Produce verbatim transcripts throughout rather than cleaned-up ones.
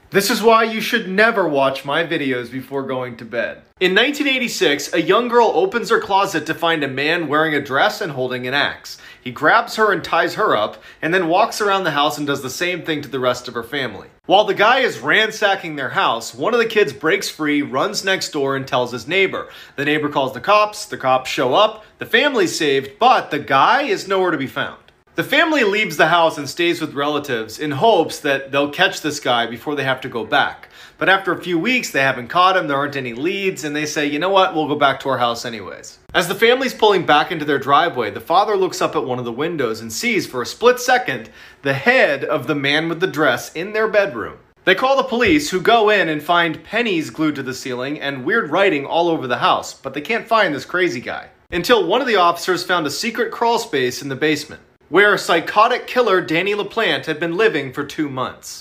This is why you should never watch my videos before going to bed. In nineteen eighty-six, a young girl opens her closet to find a man wearing a dress and holding an axe. He grabs her and ties her up, and then walks around the house and does the same thing to the rest of her family. While the guy is ransacking their house, one of the kids breaks free, runs next door, and tells his neighbor. The neighbor calls the cops, the cops show up, the family's saved, but the guy is nowhere to be found. The family leaves the house and stays with relatives in hopes that they'll catch this guy before they have to go back. But after a few weeks, they haven't caught him, there aren't any leads, and they say, you know what, we'll go back to our house anyways. As the family's pulling back into their driveway, the father looks up at one of the windows and sees, for a split second, the head of the man with the dress in their bedroom. They call the police, who go in and find pennies glued to the ceiling and weird writing all over the house, but they can't find this crazy guy. Until one of the officers found a secret crawl space in the basement, where psychotic killer Danny LaPlante had been living for two months.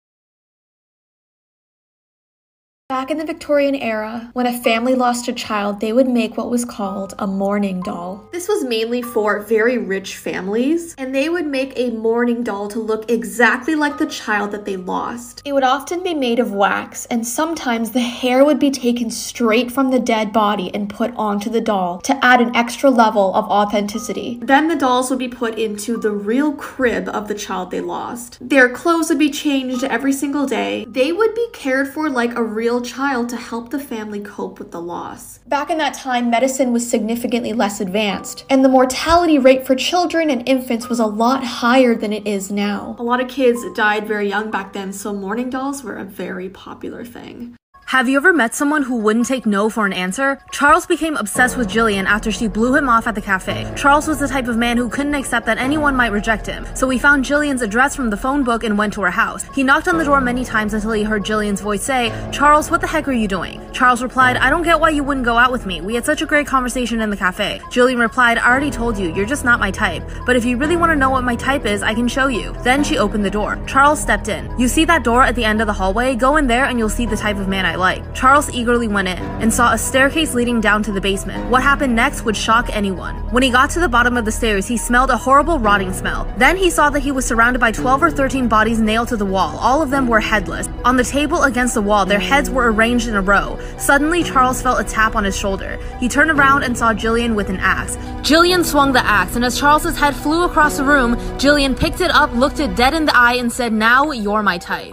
Back in the Victorian era, when a family lost a child, they would make what was called a mourning doll. This was mainly for very rich families, and they would make a mourning doll to look exactly like the child that they lost. It would often be made of wax, and sometimes the hair would be taken straight from the dead body and put onto the doll to add an extra level of authenticity. Then the dolls would be put into the real crib of the child they lost. Their clothes would be changed every single day. They would be cared for like a real child to help the family cope with the loss. Back in that time, medicine was significantly less advanced, and the mortality rate for children and infants was a lot higher than it is now. A lot of kids died very young back then, so mourning dolls were a very popular thing. Have you ever met someone who wouldn't take no for an answer? Charles became obsessed with Jillian after she blew him off at the cafe. Charles was the type of man who couldn't accept that anyone might reject him, so he found Jillian's address from the phone book and went to her house. He knocked on the door many times until he heard Jillian's voice say, "Charles, what the heck are you doing?" Charles replied, "I don't get why you wouldn't go out with me. We had such a great conversation in the cafe." Jillian replied, "I already told you, you're just not my type. But if you really want to know what my type is, I can show you." Then she opened the door. Charles stepped in. "You see that door at the end of the hallway? Go in there and you'll see the type of man I like." Charles eagerly went in and saw a staircase leading down to the basement. What happened next would shock anyone. When he got to the bottom of the stairs, he smelled a horrible rotting smell. Then he saw that he was surrounded by twelve or thirteen bodies nailed to the wall. All of them were headless. On the table against the wall, their heads were arranged in a row. Suddenly, Charles felt a tap on his shoulder. He turned around and saw Jillian with an axe. Jillian swung the axe, and as Charles's head flew across the room, Jillian picked it up, looked it dead in the eye, and said, "Now you're my type."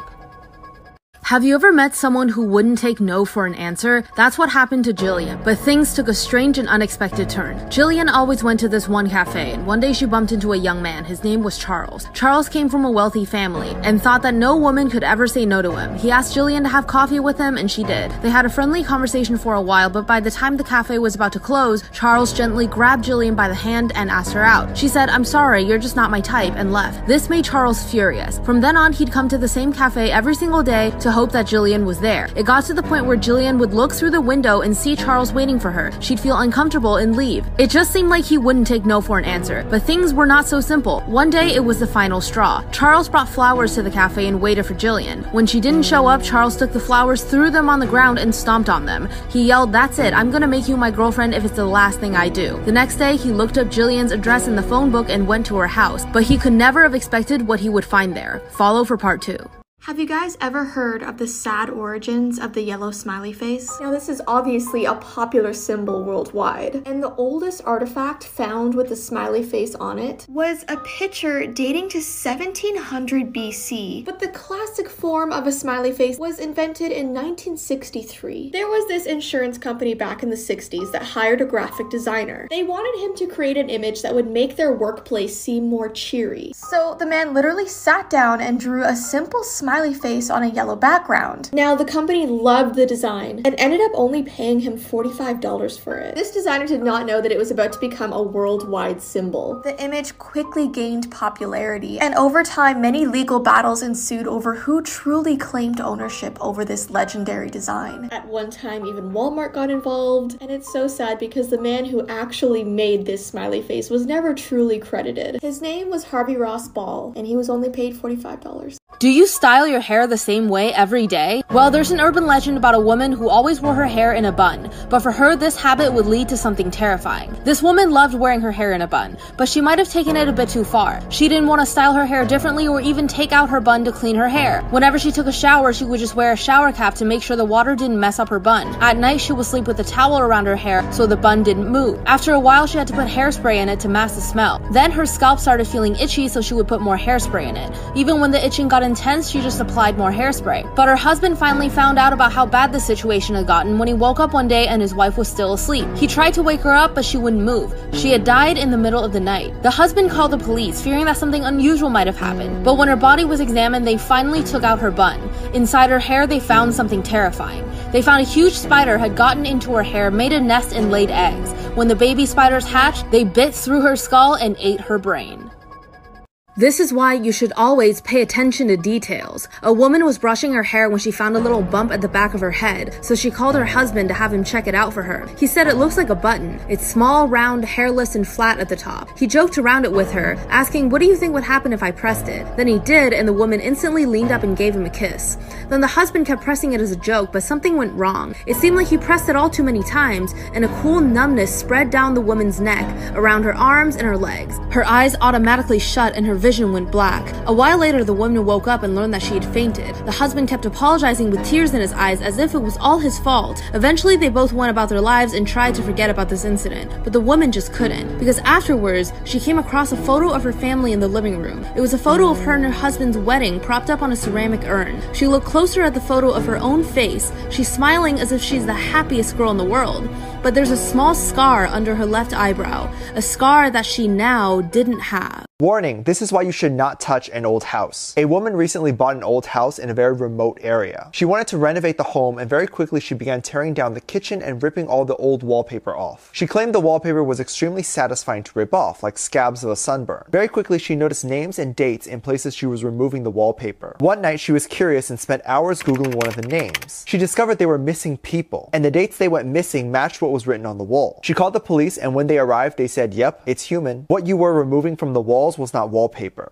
Have you ever met someone who wouldn't take no for an answer? That's what happened to Jillian, but things took a strange and unexpected turn. Jillian always went to this one cafe, and one day she bumped into a young man. His name was Charles. Charles came from a wealthy family and thought that no woman could ever say no to him. He asked Jillian to have coffee with him, and she did. They had a friendly conversation for a while, but by the time the cafe was about to close, Charles gently grabbed Jillian by the hand and asked her out. She said, "I'm sorry, you're just not my type," and left. This made Charles furious. From then on, he'd come to the same cafe every single day to hope that Jillian was there. It got to the point where Jillian would look through the window and see Charles waiting for her. She'd feel uncomfortable and leave. It just seemed like he wouldn't take no for an answer. But things were not so simple. One day, it was the final straw. Charles brought flowers to the cafe and waited for Jillian. When she didn't show up, Charles took the flowers, threw them on the ground, and stomped on them. He yelled, "That's it, I'm gonna make you my girlfriend if it's the last thing I do." The next day, he looked up Jillian's address in the phone book and went to her house. But he could never have expected what he would find there. Follow for part two. Have you guys ever heard of the sad origins of the yellow smiley face? Now, this is obviously a popular symbol worldwide, and the oldest artifact found with the smiley face on it was a picture dating to seventeen hundred B C, but the classic form of a smiley face was invented in nineteen sixty-three. There was this insurance company back in the sixties that hired a graphic designer. They wanted him to create an image that would make their workplace seem more cheery. So the man literally sat down and drew a simple smiley face on a yellow background. Now, the company loved the design and ended up only paying him forty-five dollars for it. This designer did not know that it was about to become a worldwide symbol. The image quickly gained popularity, and over time, many legal battles ensued over who truly claimed ownership over this legendary design. At one time, even Walmart got involved, and it's so sad because the man who actually made this smiley face was never truly credited. His name was Harvey Ross Ball, and he was only paid forty-five dollars. Do you style style your hair the same way every day? Well, there's an urban legend about a woman who always wore her hair in a bun, but for her, this habit would lead to something terrifying. This woman loved wearing her hair in a bun, but she might have taken it a bit too far. She didn't want to style her hair differently or even take out her bun to clean her hair. Whenever she took a shower, she would just wear a shower cap to make sure the water didn't mess up her bun. At night, she would sleep with a towel around her hair so the bun didn't move. After a while, she had to put hairspray in it to mask the smell. Then her scalp started feeling itchy, so she would put more hairspray in it. Even when the itching got intense, she just applied more hairspray. But her husband finally found out about how bad the situation had gotten when he woke up one day and his wife was still asleep. He tried to wake her up, but she wouldn't move. She had died in the middle of the night. The husband called the police, fearing that something unusual might have happened. But when her body was examined, they finally took out her bun. Inside her hair, they found something terrifying. They found a huge spider had gotten into her hair, made a nest, and laid eggs. When the baby spiders hatched, they bit through her skull and ate her brain. This is why you should always pay attention to details. A woman was brushing her hair when she found a little bump at the back of her head, so she called her husband to have him check it out for her. He said it looks like a button. It's small, round, hairless, and flat at the top. He joked around it with her, asking, "What do you think would happen if I pressed it?" Then he did, and the woman instantly leaned up and gave him a kiss. Then the husband kept pressing it as a joke, but something went wrong. It seemed like he pressed it all too many times, and a cool numbness spread down the woman's neck, around her arms and her legs. Her eyes automatically shut and her vision went black. A while later, the woman woke up and learned that she had fainted. The husband kept apologizing with tears in his eyes as if it was all his fault. Eventually, they both went about their lives and tried to forget about this incident, but the woman just couldn't, because afterwards, she came across a photo of her family in the living room. It was a photo of her and her husband's wedding propped up on a ceramic urn. She looked closer at the photo of her own face. She's smiling as if she's the happiest girl in the world, but there's a small scar under her left eyebrow, a scar that she now didn't have. Warning, this is why you should not touch an old house. A woman recently bought an old house in a very remote area. She wanted to renovate the home, and very quickly she began tearing down the kitchen and ripping all the old wallpaper off. She claimed the wallpaper was extremely satisfying to rip off, like scabs of a sunburn. Very quickly she noticed names and dates in places she was removing the wallpaper. One night she was curious and spent hours googling one of the names. She discovered they were missing people, and the dates they went missing matched what was written on the wall. She called the police, and when they arrived they said, "Yep, it's human. What you were removing from the walls was not wallpaper."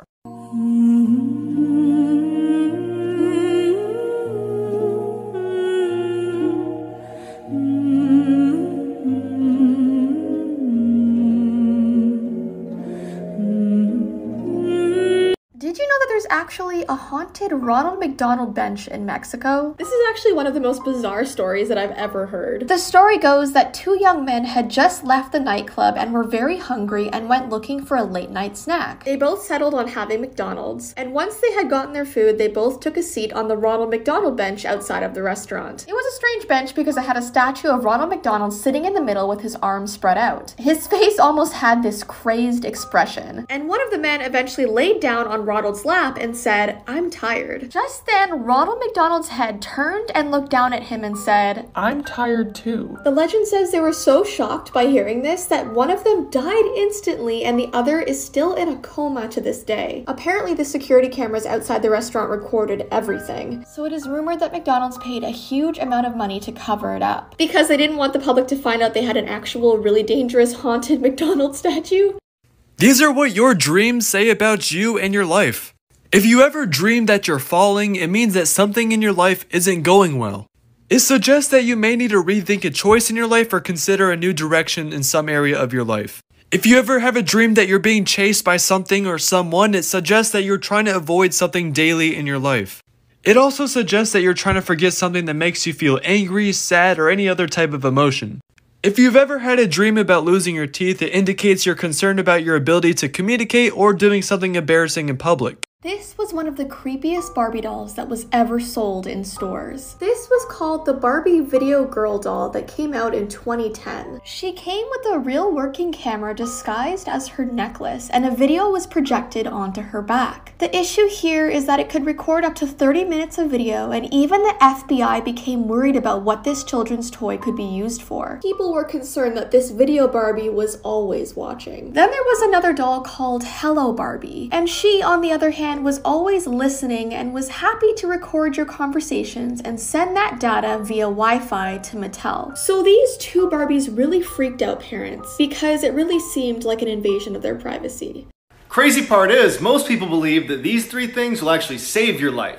Did you know that there's actually a haunted Ronald McDonald bench in Mexico? This is actually one of the most bizarre stories that I've ever heard. The story goes that two young men had just left the nightclub and were very hungry and went looking for a late night snack. They both settled on having McDonald's, and once they had gotten their food, they both took a seat on the Ronald McDonald bench outside of the restaurant. It was a strange bench because it had a statue of Ronald McDonald sitting in the middle with his arms spread out. His face almost had this crazed expression, and one of the men eventually laid down on Ronald's lap and said, "I'm tired." Just then, Ronald McDonald's head turned and looked down at him and said, "I'm tired too." The legend says they were so shocked by hearing this that one of them died instantly and the other is still in a coma to this day. Apparently, the security cameras outside the restaurant recorded everything, so it is rumored that McDonald's paid a huge amount of money to cover it up, because they didn't want the public to find out they had an actual really dangerous haunted McDonald's statue. These are what your dreams say about you and your life. If you ever dream that you're falling, it means that something in your life isn't going well. It suggests that you may need to rethink a choice in your life or consider a new direction in some area of your life. If you ever have a dream that you're being chased by something or someone, it suggests that you're trying to avoid something daily in your life. It also suggests that you're trying to forget something that makes you feel angry, sad, or any other type of emotion. If you've ever had a dream about losing your teeth, it indicates you're concerned about your ability to communicate or doing something embarrassing in public. This was one of the creepiest Barbie dolls that was ever sold in stores. This was called the Barbie Video Girl doll that came out in twenty ten. She came with a real working camera disguised as her necklace, and a video was projected onto her back. The issue here is that it could record up to thirty minutes of video, and even the F B I became worried about what this children's toy could be used for. People were concerned that this video Barbie was always watching. Then there was another doll called Hello Barbie, and she, on the other hand, was always listening and was happy to record your conversations and send that data via Wi-Fi to Mattel. So these two Barbies really freaked out parents because it really seemed like an invasion of their privacy. Crazy part is, most people believe that these three things will actually save your life.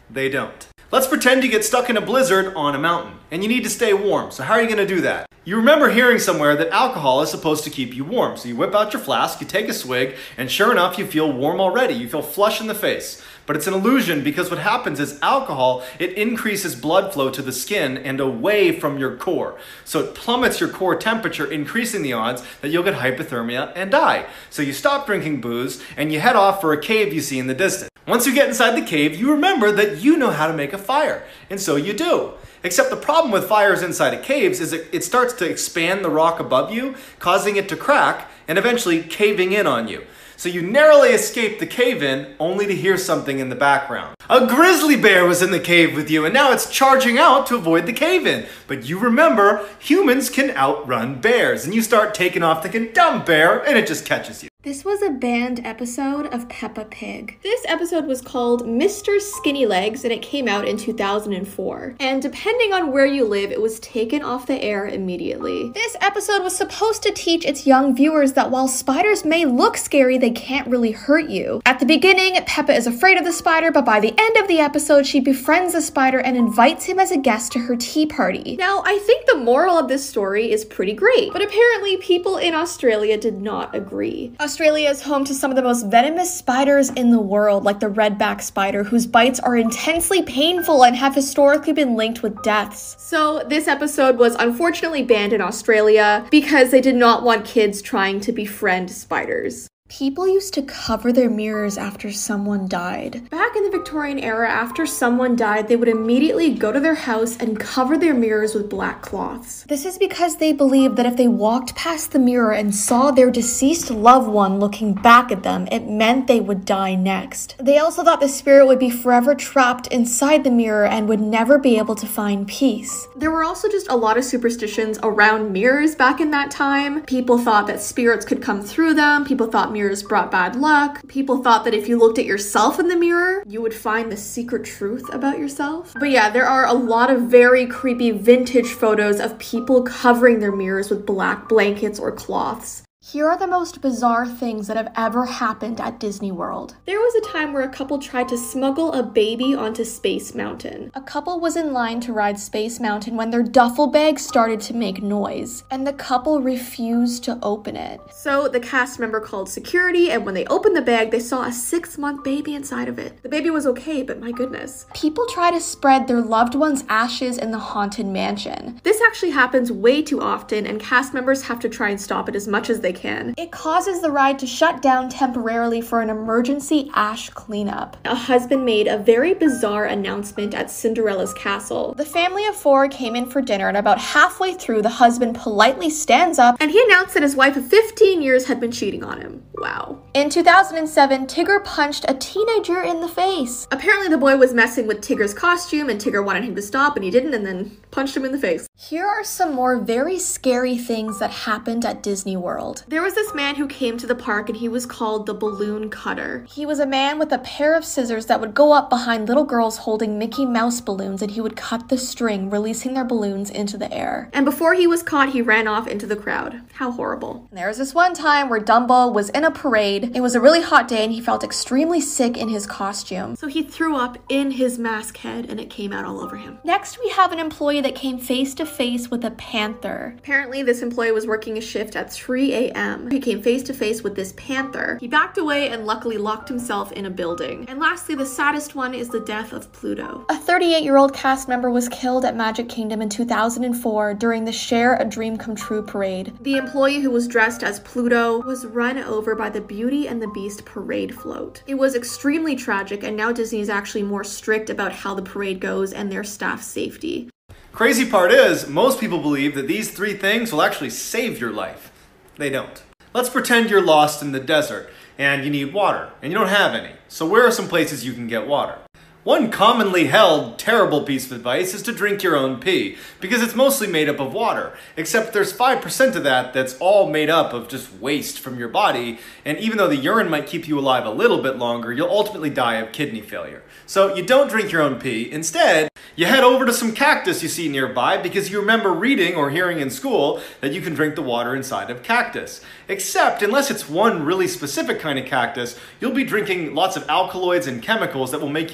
They don't. Let's pretend you get stuck in a blizzard on a mountain, and you need to stay warm. So how are you going to do that? You remember hearing somewhere that alcohol is supposed to keep you warm. So you whip out your flask, you take a swig, and sure enough, you feel warm already. You feel flush in the face. But it's an illusion because what happens is alcohol, it increases blood flow to the skin and away from your core. So it plummets your core temperature, increasing the odds that you'll get hypothermia and die. So you stop drinking booze and you head off for a cave you see in the distance. Once you get inside the cave, you remember that you know how to make a fire. And so you do. Except the problem with fires inside of caves is it, it starts to expand the rock above you, causing it to crack and eventually caving in on you. So you narrowly escape the cave-in, only to hear something in the background. A grizzly bear was in the cave with you, and now it's charging out to avoid the cave-in. But you remember, humans can outrun bears, and you start taking off thinking, dumb bear, and it just catches you. This was a banned episode of Peppa Pig. This episode was called Mister Skinny Legs, and it came out in two thousand four. And depending on where you live, it was taken off the air immediately. This episode was supposed to teach its young viewers that while spiders may look scary, they can't really hurt you. At the beginning, Peppa is afraid of the spider, but by the end of the episode, she befriends the spider and invites him as a guest to her tea party. Now, I think the moral of this story is pretty great, but apparently people in Australia did not agree. Australia is home to some of the most venomous spiders in the world, like the redback spider, whose bites are intensely painful and have historically been linked with deaths. So this episode was unfortunately banned in Australia because they did not want kids trying to befriend spiders. People used to cover their mirrors after someone died. Back in the Victorian era, after someone died, they would immediately go to their house and cover their mirrors with black cloths. This is because they believed that if they walked past the mirror and saw their deceased loved one looking back at them, it meant they would die next. They also thought the spirit would be forever trapped inside the mirror and would never be able to find peace. There were also just a lot of superstitions around mirrors back in that time. People thought that spirits could come through them. People thought mirrors brought bad luck. People thought that if you looked at yourself in the mirror, you would find the secret truth about yourself. But yeah, there are a lot of very creepy vintage photos of people covering their mirrors with black blankets or cloths. Here are the most bizarre things that have ever happened at Disney World. There was a time where a couple tried to smuggle a baby onto Space Mountain. A couple was in line to ride Space Mountain when their duffel bag started to make noise, and the couple refused to open it. So the cast member called security, and when they opened the bag, they saw a six-month baby inside of it. The baby was okay, but my goodness. People try to spread their loved ones' ashes in the Haunted Mansion. This actually happens way too often, and cast members have to try and stop it as much as they can. It causes the ride to shut down temporarily for an emergency ash cleanup. A husband made a very bizarre announcement at Cinderella's castle. The family of four came in for dinner, and about halfway through, the husband politely stands up and he announced that his wife of fifteen years had been cheating on him. Wow. In two thousand seven, Tigger punched a teenager in the face. Apparently the boy was messing with Tigger's costume and Tigger wanted him to stop and he didn't, and then punched him in the face. Here are some more very scary things that happened at Disney World. There was this man who came to the park and he was called the Balloon Cutter. He was a man with a pair of scissors that would go up behind little girls holding Mickey Mouse balloons, and he would cut the string, releasing their balloons into the air. And before he was caught, he ran off into the crowd. How horrible. And there was this one time where Dumbo was in a parade. It was a really hot day and he felt extremely sick in his costume. So he threw up in his mask head and it came out all over him. Next, we have an employee that came face to face with a panther. Apparently, this employee was working a shift at three a m He came face to face with this panther. He backed away and luckily locked himself in a building. And lastly, the saddest one is the death of Pluto. A thirty-eight-year-old cast member was killed at Magic Kingdom in two thousand four during the Share a Dream Come True parade. The employee who was dressed as Pluto was run over by the Beauty and the Beast parade float. It was extremely tragic, and now Disney is actually more strict about how the parade goes and their staff's safety. Crazy part is, most people believe that these three things will actually save your life. They don't. Let's pretend you're lost in the desert and you need water and you don't have any. So where are some places you can get water? One commonly held terrible piece of advice is to drink your own pee, because it's mostly made up of water, except there's five percent of that that's all made up of just waste from your body, and even though the urine might keep you alive a little bit longer, you'll ultimately die of kidney failure. So you don't drink your own pee. Instead, you head over to some cactus you see nearby because you remember reading or hearing in school that you can drink the water inside of cactus. Except, unless it's one really specific kind of cactus, you'll be drinking lots of alkaloids and chemicals that will make you viciously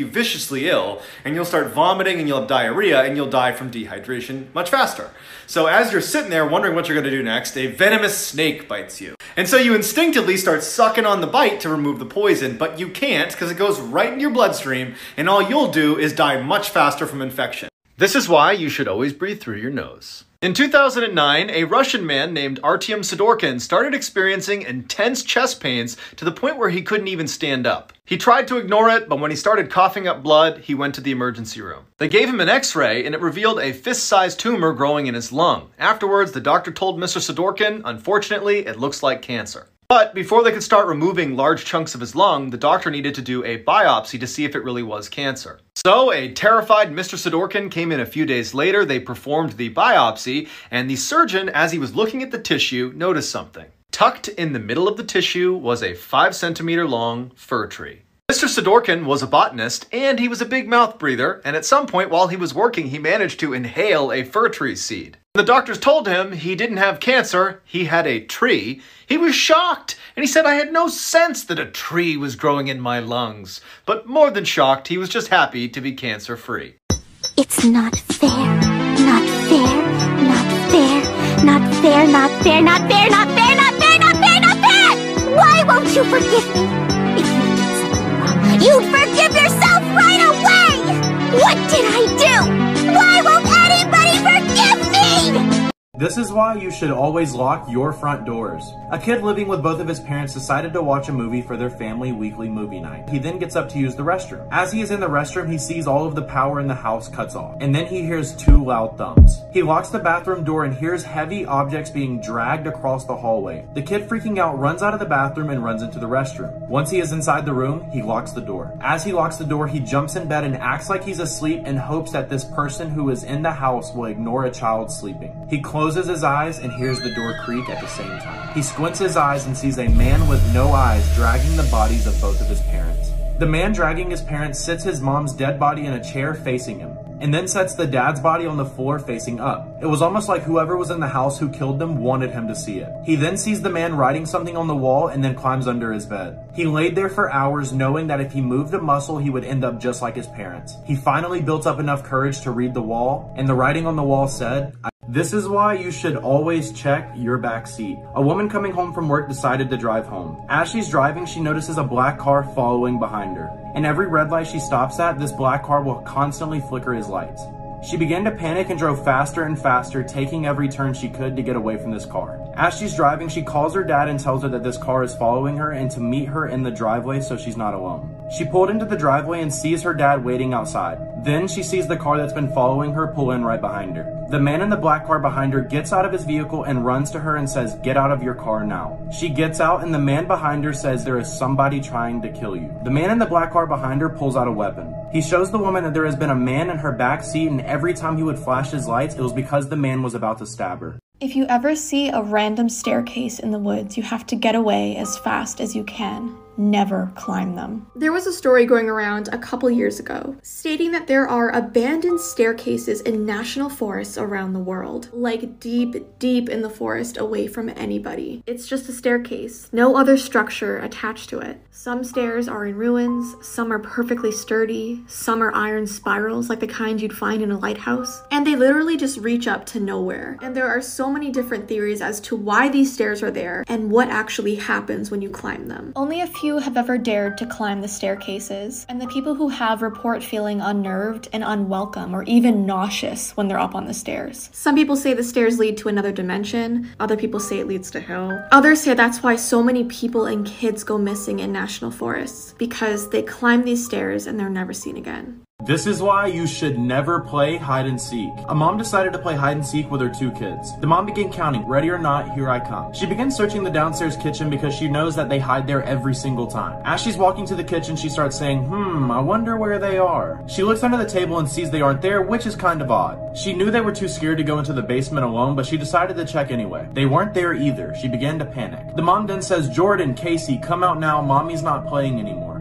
contagiously ill, and you'll start vomiting and you'll have diarrhea and you'll die from dehydration much faster. So as you're sitting there wondering what you're going to do next, a venomous snake bites you. And so you instinctively start sucking on the bite to remove the poison, but you can't because it goes right into your bloodstream, and all you'll do is die much faster from infection. This is why you should always breathe through your nose. In two thousand nine, a Russian man named Artyom Sidorkin started experiencing intense chest pains to the point where he couldn't even stand up. He tried to ignore it, but when he started coughing up blood, he went to the emergency room. They gave him an x-ray, and it revealed a fist-sized tumor growing in his lung. Afterwards, the doctor told Mister Sidorkin, unfortunately, it looks like cancer. But before they could start removing large chunks of his lung, the doctor needed to do a biopsy to see if it really was cancer. So a terrified Mister Sidorkin came in a few days later. They performed the biopsy, and the surgeon, as he was looking at the tissue, noticed something. Tucked in the middle of the tissue was a five centimeter long fir tree. Mister Sidorkin was a botanist, and he was a big mouth breather, and at some point while he was working, he managed to inhale a fir tree seed. The doctors told him he didn't have cancer, he had a tree. He was shocked, and he said, I had no sense that a tree was growing in my lungs. But more than shocked, he was just happy to be cancer-free. It's not fair, not fair, not fair, not fair, not fair, not fair, not fair, not fair, not fair, not fair! Why won't you forgive me? If you did something wrong, you'd forgive yourself right away! What did I do? Why won't anybody forgive me? This is why you should always lock your front doors. A kid living with both of his parents decided to watch a movie for their family weekly movie night. He then gets up to use the restroom. As he is in the restroom, he sees all of the power in the house cuts off, and then he hears two loud thumps. He locks the bathroom door and hears heavy objects being dragged across the hallway. The kid, freaking out, runs out of the bathroom and runs into the restroom. Once he is inside the room, he locks the door. As he locks the door, he jumps in bed and acts like he's asleep in hopes that this person who is in the house will ignore a child sleeping. He closes his eyes and hears the door creak at the same time. He squints his eyes and sees a man with no eyes dragging the bodies of both of his parents. The man dragging his parents sits his mom's dead body in a chair facing him, and then sets the dad's body on the floor facing up. It was almost like whoever was in the house who killed them wanted him to see it. He then sees the man writing something on the wall and then climbs under his bed. He laid there for hours knowing that if he moved a muscle, he would end up just like his parents. He finally built up enough courage to read the wall, and the writing on the wall said, "This is why you should always check your back seat." A woman coming home from work decided to drive home. As she's driving, she notices a black car following behind her. And every red light she stops at, this black car will constantly flicker his lights. She began to panic and drove faster and faster, taking every turn she could to get away from this car. As she's driving, she calls her dad and tells her that this car is following her and to meet her in the driveway so she's not alone. She pulled into the driveway and sees her dad waiting outside. Then she sees the car that's been following her pull in right behind her. The man in the black car behind her gets out of his vehicle and runs to her and says, "Get out of your car now." She gets out and the man behind her says, "There is somebody trying to kill you." The man in the black car behind her pulls out a weapon. He shows the woman that there has been a man in her back seat, and every time he would flash his lights, it was because the man was about to stab her. If you ever see a random staircase in the woods, you have to get away as fast as you can. Never climb them. There was a story going around a couple years ago stating that there are abandoned staircases in national forests around the world, like deep, deep in the forest away from anybody. It's just a staircase, no other structure attached to it. Some stairs are in ruins, some are perfectly sturdy, some are iron spirals like the kind you'd find in a lighthouse, and they literally just reach up to nowhere. And there are so many different theories as to why these stairs are there and what actually happens when you climb them. Only a few have ever dared to climb the staircases, and the people who have report feeling unnerved and unwelcome or even nauseous when they're up on the stairs. Some people say the stairs lead to another dimension, other people say it leads to hell. Others say that's why so many people and kids go missing in national forests, because they climb these stairs and they're never seen again. This is why you should never play hide and seek. A mom decided to play hide and seek with her two kids. The mom began counting, ready or not, here I come. She begins searching the downstairs kitchen because she knows that they hide there every single time. As she's walking to the kitchen, she starts saying, hmm, I wonder where they are. She looks under the table and sees they aren't there, which is kind of odd. She knew they were too scared to go into the basement alone, but she decided to check anyway. They weren't there either. She began to panic. The mom then says, Jordan, Casey, come out now, mommy's not playing anymore.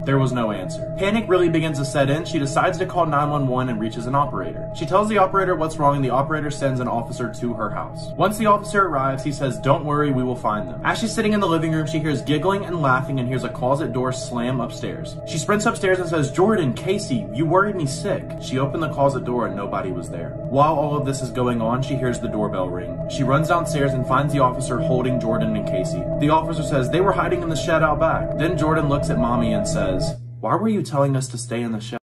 There was no answer. Panic really begins to set in. She decides to call nine one one and reaches an operator. She tells the operator what's wrong and the operator sends an officer to her house. Once the officer arrives, he says, "Don't worry, we will find them." As she's sitting in the living room, she hears giggling and laughing and hears a closet door slam upstairs. She sprints upstairs and says, "Jordan, Casey, you worried me sick." She opened the closet door and nobody was there. While all of this is going on, she hears the doorbell ring. She runs downstairs and finds the officer holding Jordan and Casey. The officer says they were hiding in the shed out back. Then Jordan looks at mommy and says, "Why were you telling us to stay in the shed?"